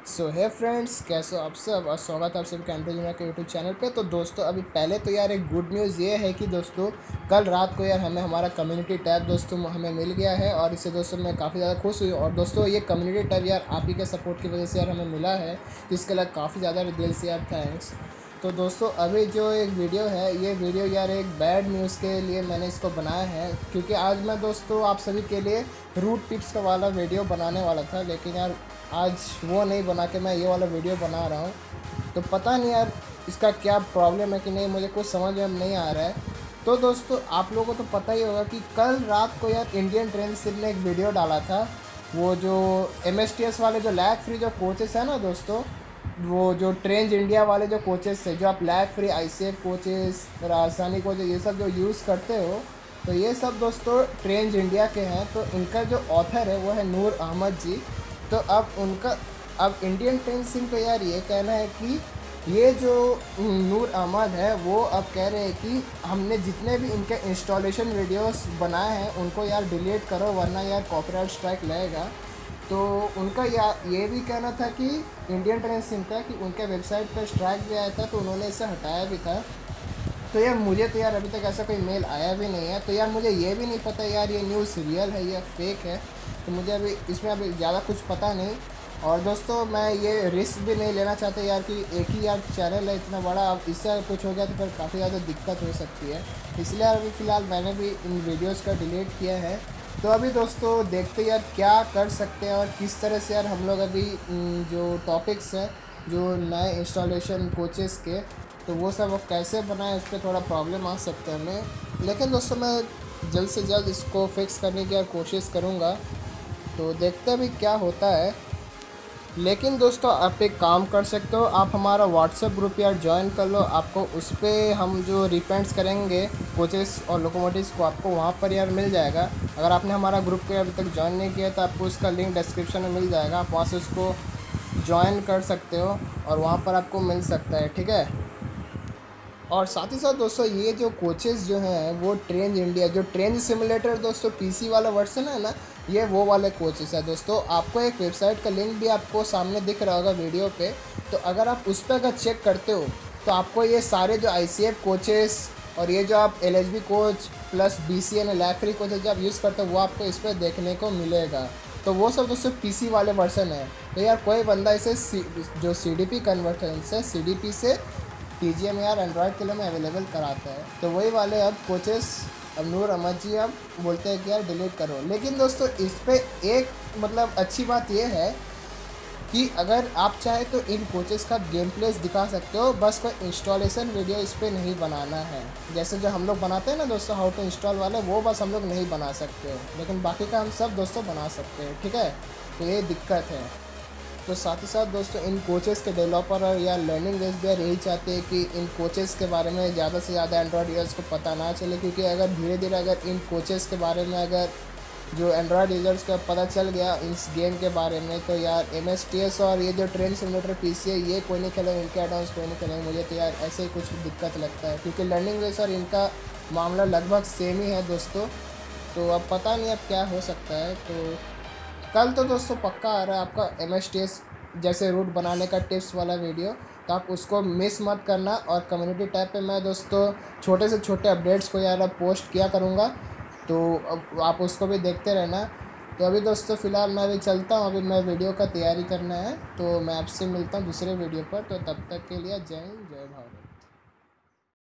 सो है फ्रेंड्स, कैसे हो आप सब और स्वागत है आप सबके एंड्रॉइड जूनियर के यूट्यूब चैनल पे। तो दोस्तों अभी पहले तो यार एक गुड न्यूज़ ये है कि दोस्तों कल रात को यार हमें हमारा कम्युनिटी टैब दोस्तों हमें मिल गया है और इससे दोस्तों मैं काफ़ी ज़्यादा खुश हुई। और दोस्तों ये कम्युनिटी टैब यार आप ही के सपोर्ट की वजह से यार हमें मिला है, जिसके लिए काफ़ी ज़्यादा दिल से यार थैंक्स। तो दोस्तों अभी जो एक वीडियो है, ये वीडियो यार एक बैड न्यूज़ के लिए मैंने इसको बनाया है, क्योंकि आज मैं दोस्तों आप सभी के लिए रूट टिप्स का वाला वीडियो बनाने वाला था, लेकिन यार आज वो नहीं बना के मैं ये वाला वीडियो बना रहा हूँ। तो पता नहीं यार इसका क्या प्रॉब्लम है कि नहीं, मुझे कुछ समझ में नहीं आ रहा है। तो दोस्तों आप लोगों को तो पता ही होगा कि कल रात को यार इंडियन ट्रेंडशिप ने एक वीडियो डाला था। वो जो MSTS वाले जो लैग फ्री जो कोचेस हैं ना दोस्तों, वो जो ट्रेंज इंडिया वाले जो कोचेस थे, जो आप lag free ICF coaches, Rajdhani coaches ये सब जो यूज़ करते हो, तो ये सब दोस्तों ट्रेंज इंडिया के हैं। तो इनका जो ऑथर है वो है नूर अहमद जी। तो अब इंडियन ट्रेंड सिंह को यार ये कहना है कि ये जो नूर अहमद है वो अब कह रहे हैं कि हमने जितने भी इनके इंस्टॉलेशन वीडियोस बनाए हैं उनको यार डिलीट करो, वरना यार कॉपीराइट स्ट्राइक लगेगा। तो उनका ये भी कहना था कि इंडियन ट्रेंड सिंह का कि उनके वेबसाइट पर स्ट्राइक भी आया था, तो उन्होंने इसे हटाया भी था। तो यार मुझे तो यार अभी तक ऐसा कोई मेल आया भी नहीं है, तो यार मुझे ये भी नहीं पता यार ये न्यूज़ रियल है या फेक है। तो मुझे अभी इसमें अभी ज़्यादा कुछ पता नहीं। और दोस्तों मैं ये रिस्क भी नहीं लेना चाहता यार कि एक ही यार चैनल है इतना बड़ा, अब इससे अगर कुछ हो गया तो फिर काफ़ी ज़्यादा दिक्कत हो सकती है। इसलिए अभी फ़िलहाल मैंने भी इन वीडियोज़ का डिलीट किया है। तो अभी दोस्तों देखते यार क्या कर सकते हैं और किस तरह से यार हम लोग अभी जो टॉपिक्स हैं जो नए इंस्टॉलेशन कोचेस के, तो वो सब अब कैसे बनाएं, उस पर थोड़ा प्रॉब्लम आ सकता है हमें। लेकिन दोस्तों मैं जल्द से जल्द इसको फिक्स करने की यार कोशिश करूँगा। तो देखते हैं अभी क्या होता है। लेकिन दोस्तों आप एक काम कर सकते हो, आप हमारा व्हाट्सएप ग्रुप यार ज्वाइन कर लो। आपको उस पर हम जो रिपेंट्स करेंगे कोचेस और लोकोमोटिव्स को, आपको वहाँ पर यार मिल जाएगा। अगर आपने हमारा ग्रुप को अभी तक ज्वाइन नहीं किया तो आपको उसका लिंक डिस्क्रिप्शन में मिल जाएगा, आप वहाँ से उसको ज्वाइन कर सकते हो और वहाँ पर आपको मिल सकता है, ठीक है। और साथ ही साथ दोस्तों ये जो कोचेस जो हैं वो ट्रेंज इंडिया, जो ट्रेंज सिमुलेटर दोस्तों PC वाला वर्जन है ना, ये वो वाले कोचेस है दोस्तों। आपको एक वेबसाइट का लिंक भी आपको सामने दिख रहा होगा वीडियो पे, तो अगर आप उस पर अगर चेक करते हो तो आपको ये सारे जो ICF कोचेस और ये जो आप LHB coach plus BCN lag free coaches जो आप यूज़ करते हो वो आपको इस पर देखने को मिलेगा। तो वो सब दोस्तों PC वाले वर्जन है। तो यार कोई बंदा इसे जो CDP कन्वर्टन से CDP से TGM यार एंड्रॉयड के लिए मैं अवेलेबल कराता है। तो वही वाले अब कोचेस अब नूर अहमद जी अब बोलते हैं कि यार डिलीट करो। लेकिन दोस्तों इस पर एक मतलब अच्छी बात यह है कि अगर आप चाहे तो इन कोचेस का गेम प्लेस दिखा सकते हो, बस कोई इंस्टॉलेशन वीडियो इस पर नहीं बनाना है। जैसे जो हम लोग बनाते हैं ना दोस्तों हाउ टू इंस्टॉल वाले, वो बस हम लोग नहीं बना सकते हो, लेकिन बाकी का हम सब दोस्तों बना सकते हैं, ठीक है। तो ये दिक्कत है। तो साथ ही साथ दोस्तों इन कोचेस के डेवलपर और या लर्निंग बेस भी यही चाहते हैं कि इन कोचेस के बारे में ज़्यादा से ज़्यादा एंड्रॉयड यूज़र्स को पता ना चले, क्योंकि अगर धीरे धीरे अगर इन कोचेस के बारे में अगर जो एंड्रॉयड यूज़र्स का पता चल गया इस गेम के बारे में, तो यार MSTS और ये जो ट्रेन सिमुलेटर PC है ये कोई नहीं खेलेंगे, इनके एडवांस कोई नहीं खेलेंगे। मुझे तो यार ऐसे ही कुछ दिक्कत लगता है, क्योंकि लर्निंग बेस और इनका मामला लगभग सेम ही है दोस्तों। तो अब पता नहीं अब क्या हो सकता है। तो कल तो दोस्तों पक्का आ रहा है आपका MSTS जैसे रूट बनाने का टिप्स वाला वीडियो, तो आप उसको मिस मत करना। और कम्युनिटी टैब पे मैं दोस्तों छोटे से छोटे अपडेट्स को यार अब पोस्ट किया करूँगा, तो अब आप उसको भी देखते रहना। तो अभी दोस्तों फ़िलहाल मैं अभी चलता हूँ, अभी मैं वीडियो का तैयारी करना है, तो मैं आपसे मिलता हूँ दूसरे वीडियो पर। तो तब तक के लिए जय हिंद जय भारत।